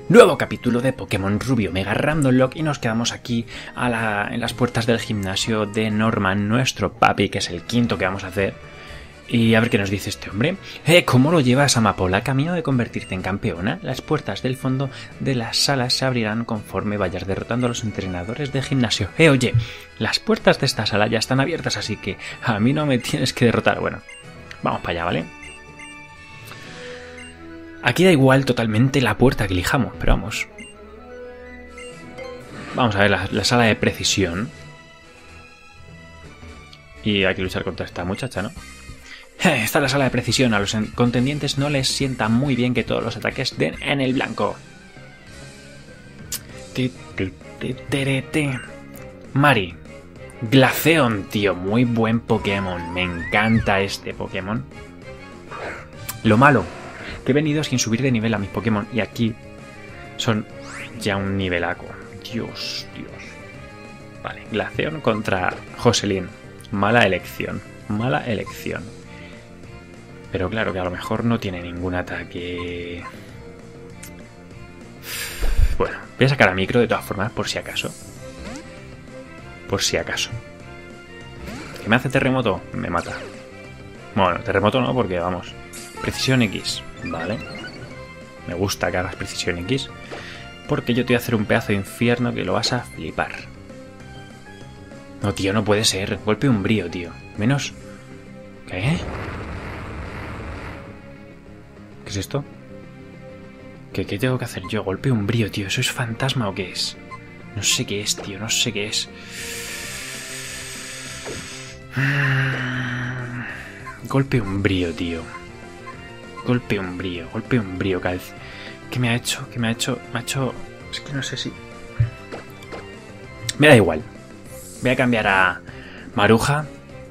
Nuevo capítulo de Pokémon Rubio Mega Random Lock y nos quedamos aquí en las puertas del gimnasio de Norman, nuestro papi, que es el quinto que vamos a hacer. Y a ver qué nos dice este hombre. ¿Cómo lo llevas, Amapola? Camino de convertirte en campeona. Las puertas del fondo de las salas se abrirán conforme vayas derrotando a los entrenadores de gimnasio. Oye, las puertas de esta sala ya están abiertas, así que a mí no me tienes que derrotar. Bueno, vamos para allá, ¿vale? Aquí da igual totalmente la puerta que elijamos, pero vamos. Vamos a ver la sala de precisión. Y hay que luchar contra esta muchacha, ¿no? Esta es la sala de precisión. A los contendientes no les sienta muy bien que todos los ataques den en el blanco. Mari. Glaceon, tío. Muy buen Pokémon. Me encanta este Pokémon. Lo malo, que he venido sin subir de nivel a mis Pokémon. Y aquí son ya un nivelaco. Dios. Vale, Glaceon contra Jocelyn. Mala elección. Pero claro que a lo mejor no tiene ningún ataque. Bueno, voy a sacar a Micro de todas formas, por si acaso. ¿Qué me hace terremoto? Me mata. Bueno, terremoto no, porque vamos. Precisión X, vale. Me gusta que hagas precisión X, porque yo te voy a hacer un pedazo de infierno que lo vas a flipar. No, tío, no puede ser. Golpe umbrío, tío. Menos... ¿Qué? ¿Qué es esto? ¿Qué tengo que hacer yo? Golpe umbrío, tío. ¿Eso es fantasma o qué es? No sé qué es, tío. No sé qué es. Golpe umbrío, tío. Golpe umbrío. ¿Qué me ha hecho? Me ha hecho... Es que no sé si... Me da igual. Voy a cambiar a Maruja.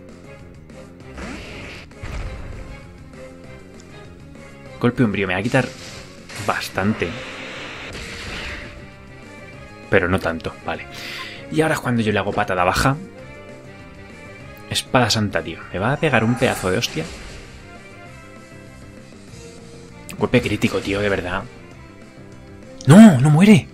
Golpe umbrío. Me va a quitar bastante. Pero no tanto, vale. Y ahora es cuando yo le hago patada baja. Espada santa, tío. Me va a pegar un pedazo de hostia. Golpe crítico, tío, de verdad. ¡No! ¡No muere!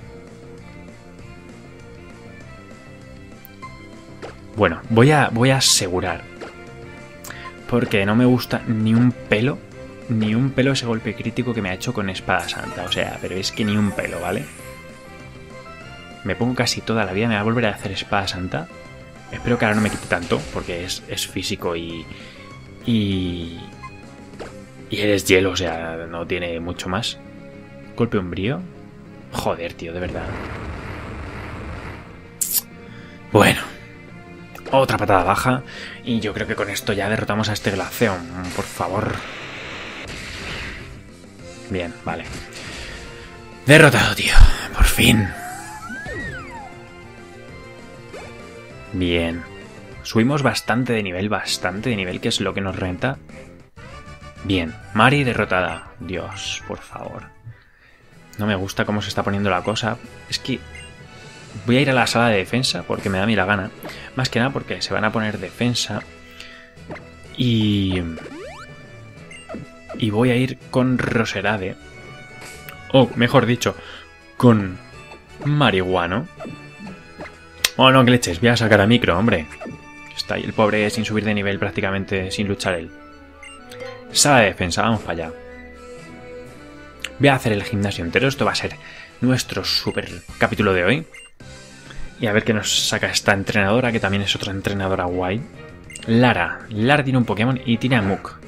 Bueno, voy a asegurar. Porque no me gusta ni un pelo ese golpe crítico que me ha hecho con espada santa. O sea, pero es que ni un pelo, ¿vale? Me pongo casi toda la vida. Me va a volver a hacer espada santa. Espero que ahora no me quite tanto, porque es físico y eres hielo, o sea, no tiene mucho más. Golpe umbrío. Joder, tío, de verdad. Bueno. Otra patada baja. Y yo creo que con esto ya derrotamos a este Glaceon. Por favor. Bien, vale. Derrotado, tío. Por fin. Bien. Subimos bastante de nivel, que es lo que nos renta. Bien. Mari derrotada. Dios, por favor. No me gusta cómo se está poniendo la cosa. Es que... Voy a ir a la sala de defensa porque me da a mí la gana. Más que nada porque se van a poner defensa. Y voy a ir con Roserade. O, mejor dicho, con Marihuano. Oh, no, que leches. Voy a sacar a Micro, hombre. Está ahí el pobre sin subir de nivel prácticamente, sin luchar él. Sala de defensa, vamos para allá. Voy a hacer el gimnasio entero. Esto va a ser nuestro super capítulo de hoy. Y a ver qué nos saca esta entrenadora, que también es otra entrenadora guay. Lara. Lara tiene un Pokémon y tiene a Muk.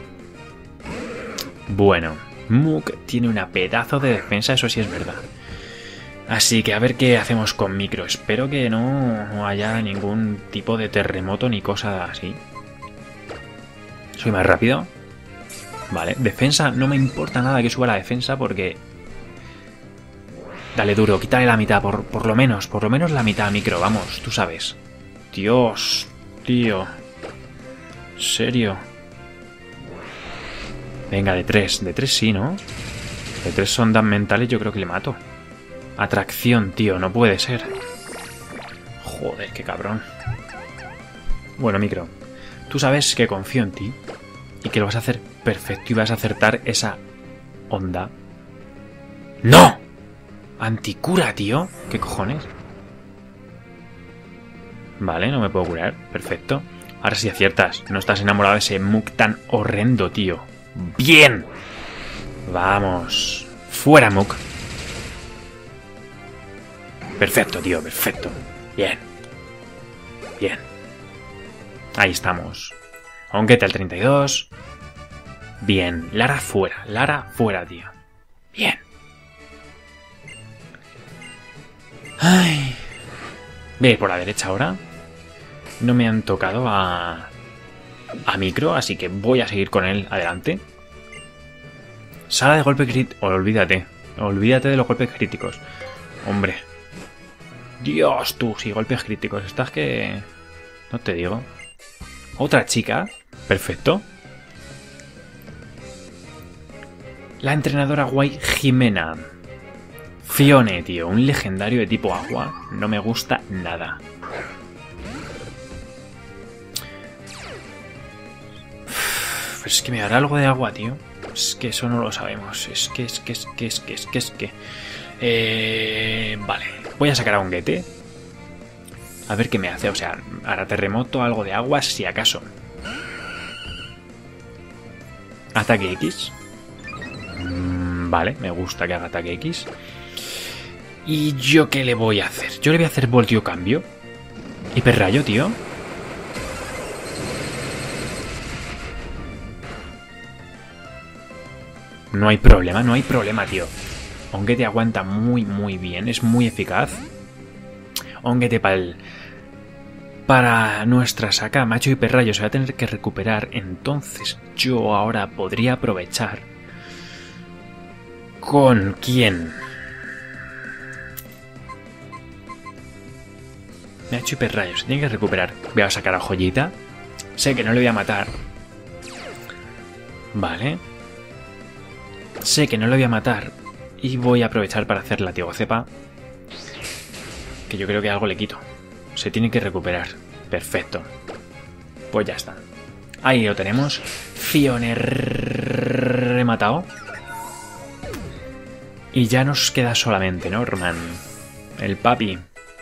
Bueno, Muk tiene una pedazo de defensa, eso sí es verdad. Así que a ver qué hacemos con Micro. Espero que no haya ningún tipo de terremoto ni cosa así. Soy más rápido. Vale, defensa. No me importa nada que suba la defensa porque... Dale duro, quítale la mitad, por lo menos la mitad a Micro, vamos, tú sabes. Dios, tío. ¿En serio? Venga, de 3 sí, ¿no? De 3 sondas mentales yo creo que le mato. Atracción, tío, no puede ser. Joder, qué cabrón. Bueno, Micro, tú sabes que confío en ti y que lo vas a hacer perfecto y vas a acertar esa onda ¡No! Anticura, tío. ¿Qué cojones? Vale, no me puedo curar. Perfecto. Ahora sí aciertas. No estás enamorado de ese Muk tan horrendo, tío. ¡Bien! Vamos. Fuera, Muk. Perfecto, tío. Perfecto. Bien. Bien. Ahí estamos. Honguete al 32. Bien. Lara fuera. Lara fuera, tío. Bien. Ay. Voy a ir por la derecha ahora. No me han tocado a Micro, así que voy a seguir con él adelante. Sala de golpe crítico. Olvídate. Olvídate de los golpes críticos. Hombre. Dios, tú, sí, golpes críticos. Estás que... No te digo. Otra chica. Perfecto. La entrenadora guay Jimena. Fione, tío. Un legendario de tipo agua. No me gusta nada. Pero es que me dará algo de agua, tío. Es que eso no lo sabemos. Es que... Vale. Voy a sacar a Honguete. A ver qué me hace. O sea, hará terremoto, algo de agua, si acaso. Ataque X. Vale, me gusta que haga ataque X. ¿Y yo qué le voy a hacer? Yo le voy a hacer voltio cambio. Hiperrayo, tío. No hay problema, tío. Honguete aguanta muy bien. Es muy eficaz. Honguete para nuestra saca. Macho hiperrayo se va a tener que recuperar. Entonces yo ahora podría aprovechar. ¿Con quién? Macho hiperrayo se tiene que recuperar. Voy a sacar a Joyita. Sé que no le voy a matar. Vale. Sé que no lo voy a matar. Y voy a aprovechar para hacer látigo cepa. Que yo creo que algo le quito. Se tiene que recuperar. Perfecto. Pues ya está. Ahí lo tenemos. Fione rematado. Y ya nos queda solamente Norman. El papi.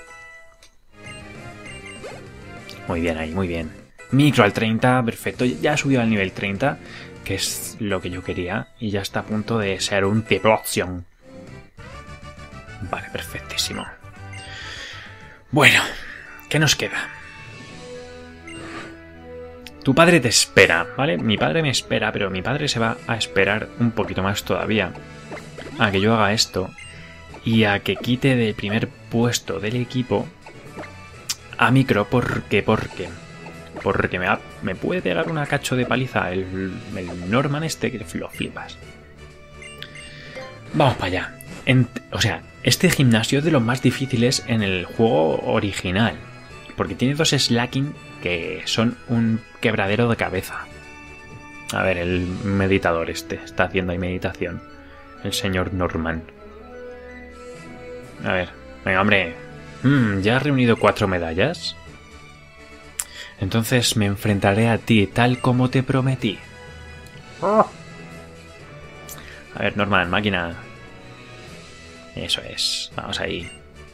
Muy bien ahí, muy bien. Micro al 30, perfecto. Ya ha subido al nivel 30. Que es lo que yo quería. Y ya está a punto de ser un tipo opción. Vale, perfectísimo. Bueno, ¿qué nos queda? Tu padre te espera, ¿vale? Mi padre me espera, pero mi padre se va a esperar un poquito más todavía a que yo haga esto y a que quite del primer puesto del equipo a Micro. Porque me puede pegar una cacho de paliza el Norman este, que lo flipas. Vamos para allá. O sea, este gimnasio es de los más difíciles en el juego original. Porque tiene dos slacking que son un quebradero de cabeza. A ver, el meditador este está haciendo ahí meditación. El señor Norman. A ver, venga, hombre. ¿Ya has reunido 4 medallas? Entonces me enfrentaré a ti tal como te prometí. A ver, Norman, máquina. Eso es. Vamos ahí.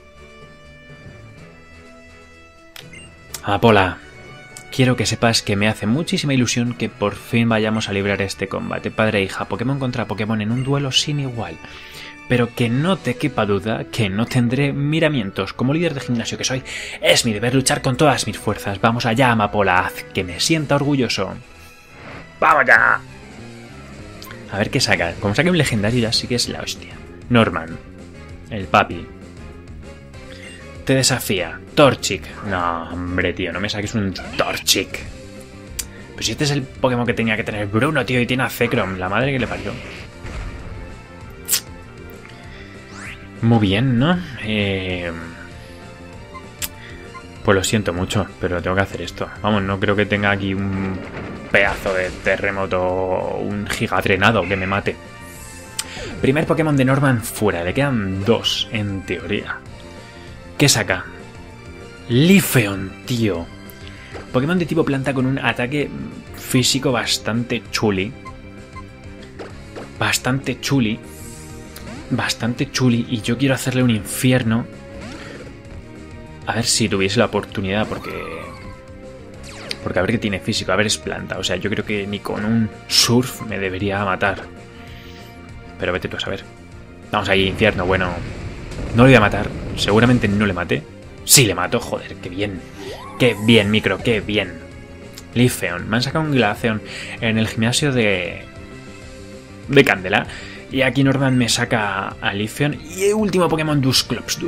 Amapola, quiero que sepas que me hace muchísima ilusión que por fin vayamos a librar este combate padre e hija, Pokémon contra Pokémon en un duelo sin igual. Pero que no te quepa duda que no tendré miramientos. Como líder de gimnasio que soy, es mi deber luchar con todas mis fuerzas. Vamos allá, Amapola, haz que me sienta orgulloso. ¡Vamos ya! A ver qué saca. Como saque un legendario ya sí que es la hostia. Norman, el papi. Te desafía. Torchic. No, hombre, tío, no me saques un Torchic. Pero si este es el Pokémon que tenía que tener Bruno, tío, y tiene a Zekrom, la madre que le parió. Muy bien, ¿no? Pues lo siento mucho, pero tengo que hacer esto. Vamos, no creo que tenga aquí un pedazo de terremoto o un gigatrenado que me mate. Primer Pokémon de Norman fuera. Le quedan 2, en teoría. ¿Qué saca? Lifeon, tío. Pokémon de tipo planta con un ataque físico bastante chuli. Bastante chuli. bastante chuli y yo quiero hacerle un infierno. A ver si tuviese la oportunidad, porque a ver que tiene físico, a ver es planta. O sea, yo creo que ni con un surf me debería matar. Pero vete tú a saber. Vamos ahí, infierno, bueno. No le voy a matar, seguramente no le maté. Sí le mato, joder, qué bien. Qué bien, micro, qué bien. Leafeon, me han sacado un Glaceon en el gimnasio de Candela. Y aquí Norman me saca a Leafeon. Y el último Pokémon, Dusclops.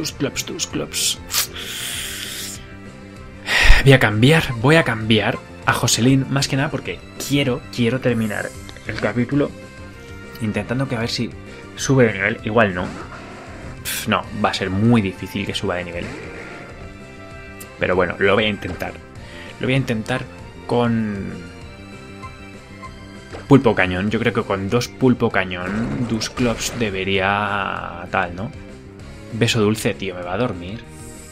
Voy a cambiar a Jocelyn, más que nada porque quiero terminar el capítulo intentando que a ver si sube de nivel. Igual no. No, va a ser muy difícil que suba de nivel. Pero bueno, lo voy a intentar. Lo voy a intentar con Pulpo Cañón. Yo creo que con 2 Pulpo Cañón Dusclops debería tal, ¿no? Beso dulce, tío, me va a dormir.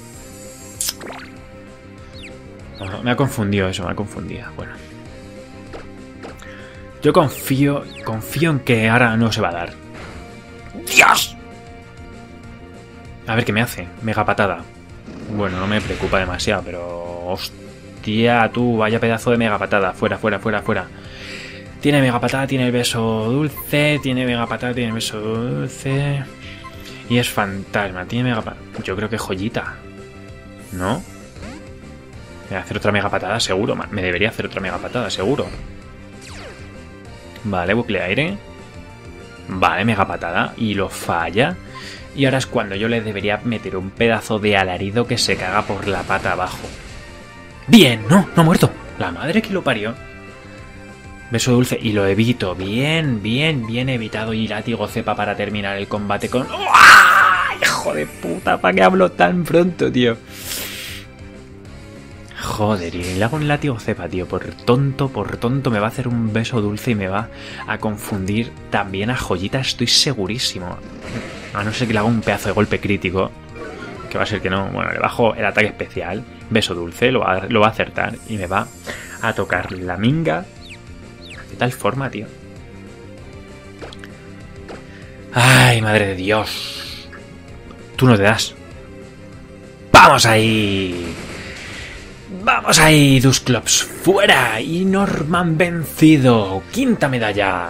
No, me ha confundido eso, me ha confundido. Bueno. Yo confío en que ahora no se va a dar. ¡Dios! A ver qué me hace. Mega patada. Bueno, no me preocupa demasiado, pero... Hostia, tú, vaya pedazo de mega patada. Fuera. Tiene mega patada, tiene el beso dulce. Tiene mega patada, tiene el beso dulce. Y es fantasma. Tiene mega patada. Yo creo que joyita. ¿No? Me va a hacer otra mega patada, seguro. Me debería hacer otra mega patada, seguro. Vale, bucle aire. Vale, mega patada. Y lo falla. Y ahora es cuando yo le debería meter un pedazo de alarido que se caga por la pata abajo. ¡Bien! ¡No! ¡No ha muerto! La madre que lo parió. Beso dulce. Y lo evito. Bien evitado. Y látigo cepa para terminar el combate con... ¡Oh! ¡Hijo de puta! ¿Para qué hablo tan pronto, tío? Joder, y le hago un látigo cepa, tío. Por tonto me va a hacer un beso dulce y me va a confundir también a joyita, estoy segurísimo. A no ser que le haga un pedazo de golpe crítico. Que va a ser que no. Bueno, le bajo el ataque especial. Beso dulce, lo va a acertar. Y me va a tocar la minga. De tal forma, tío. Ay, madre de Dios. Tú no te das. ¡Vamos ahí! ¡Vamos ahí, Dusclops! ¡Fuera! Y Norman vencido. ¡Quinta medalla!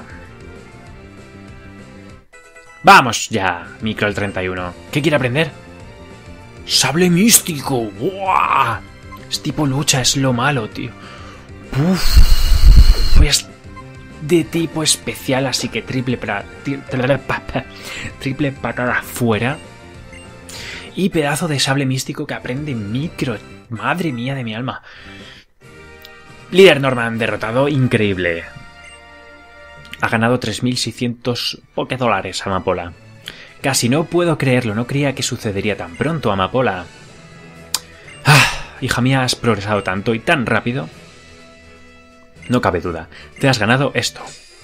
¡Vamos ya! Micro el 31. ¿Qué quiere aprender? ¡Sable místico! ¡Buah! Es tipo lucha, es lo malo, tío. ¡Uf! Es de tipo especial, así que triple patada fuera. Y pedazo de sable místico que aprende Micro. Madre mía de mi alma. Líder Norman derrotado, increíble. Ha ganado 3.600 $. Amapola. Casi no puedo creerlo, no creía que sucedería tan pronto, Amapola. Hija mía, has progresado tanto y tan rápido. No cabe duda, te has ganado esto.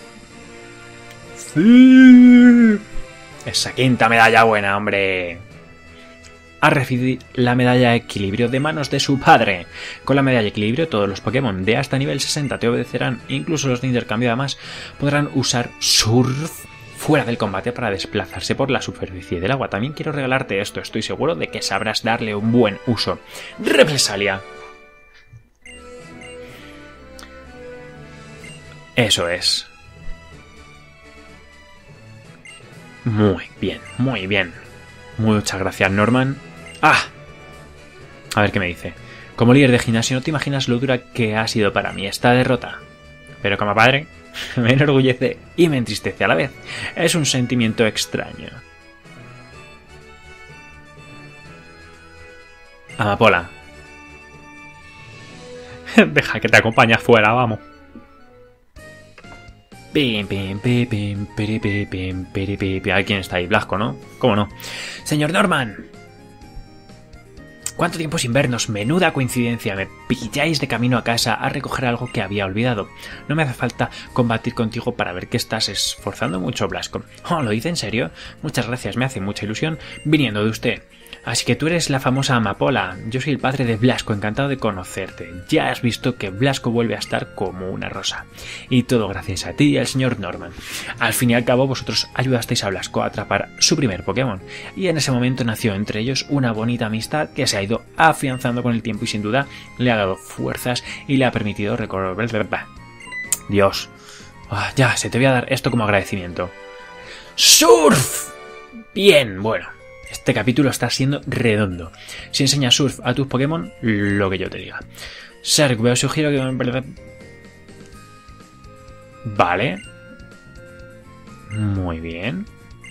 ¡Sí! Esa quinta medalla buena, hombre. Ha recibido la medalla de equilibrio de manos de su padre. Con la medalla de equilibrio, todos los Pokémon de hasta nivel 60 te obedecerán, incluso los de intercambio. Además, podrán usar Surf fuera del combate para desplazarse por la superficie del agua. También quiero regalarte esto, estoy seguro de que sabrás darle un buen uso. ¡Represalia! Eso es. Muy bien, muy bien. Muchas gracias, Norman. ¡Ah! A ver qué me dice. Como líder de gimnasio, no te imaginas lo dura que ha sido para mí esta derrota. Pero como padre, me enorgullece y me entristece a la vez. Es un sentimiento extraño. Amapola. Deja que te acompañe afuera, vamos. A ver quién está ahí, Blasco, ¿no? ¿Cómo no? Señor Norman. ¿Cuánto tiempo sin vernos? Menuda coincidencia. Me pilláis de camino a casa a recoger algo que había olvidado. No me hace falta combatir contigo para ver que estás esforzando mucho, Blasco. Oh, ¿lo dice en serio? Muchas gracias, me hace mucha ilusión viniendo de usted. Así que tú eres la famosa Amapola. Yo soy el padre de Blasco, encantado de conocerte. Ya has visto que Blasco vuelve a estar como una rosa. Y todo gracias a ti y al señor Norman. Al fin y al cabo, vosotros ayudasteis a Blasco a atrapar su primer Pokémon. Y en ese momento nació entre ellos una bonita amistad que se ha ido afianzando con el tiempo y sin duda le ha dado fuerzas y le ha permitido recorrer... Dios. Ya, se te voy a dar esto como agradecimiento. ¡Surf! Bien, bueno. Este capítulo está siendo redondo. Si enseñas surf a tus Pokémon, lo que yo te diga. Sark, veo su giro que... Vale. Muy bien.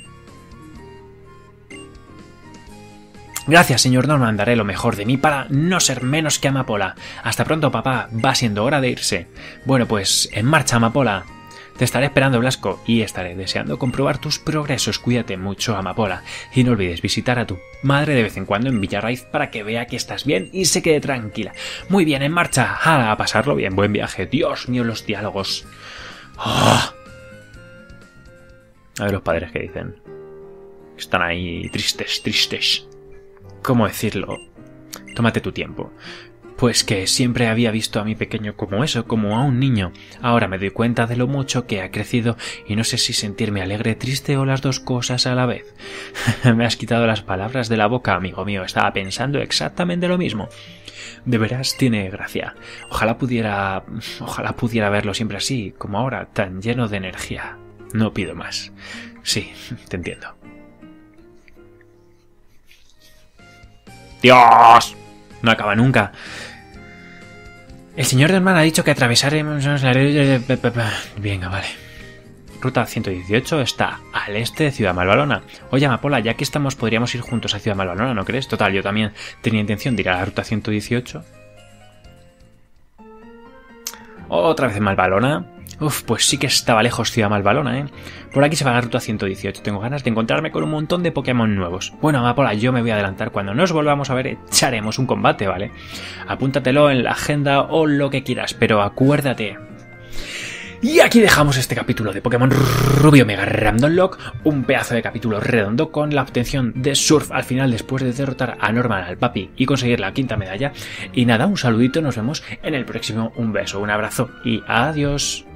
Gracias, señor Norman. Daré lo mejor de mí para no ser menos que Amapola. Hasta pronto, papá. Va siendo hora de irse. Bueno, pues en marcha, Amapola. Te estaré esperando, Blasco, y estaré deseando comprobar tus progresos. Cuídate mucho, Amapola, y no olvides visitar a tu madre de vez en cuando en Villarraiz para que vea que estás bien y se quede tranquila. Muy bien, en marcha. A pasarlo bien. Buen viaje. Dios mío, los diálogos. A ver los padres que dicen. Están ahí tristes. ¿Cómo decirlo? Tómate tu tiempo. Pues que siempre había visto a mi pequeño como eso, como a un niño. Ahora me doy cuenta de lo mucho que ha crecido y no sé si sentirme alegre, triste o las dos cosas a la vez. Me has quitado las palabras de la boca, amigo mío. Estaba pensando exactamente lo mismo. De veras tiene gracia. Ojalá pudiera verlo siempre así, como ahora, tan lleno de energía. No pido más. Sí, te entiendo. ¡Dios! No acaba nunca. El señor Norman ha dicho que atravesaremos la... Venga, vale. Ruta 118 está al este de Ciudad Malvalona. Oye, Amapola, ya que estamos, podríamos ir juntos a Ciudad Malvalona, ¿no crees? Total, yo también tenía intención de ir a la Ruta 118. Otra vez en Malvalona. Pues sí que estaba lejos Ciudad Malvalona, ¿eh? Por aquí se va la Ruta 118. Tengo ganas de encontrarme con un montón de Pokémon nuevos. Bueno, Amapola, yo me voy a adelantar. Cuando nos volvamos a ver, echaremos un combate, ¿vale? Apúntatelo en la agenda o lo que quieras, pero acuérdate. Y aquí dejamos este capítulo de Pokémon Rubio Mega Random Lock, un pedazo de capítulo redondo con la obtención de Surf al final después de derrotar a Norman, al papi, y conseguir la quinta medalla. Y nada, un saludito, nos vemos en el próximo, un beso, un abrazo y adiós.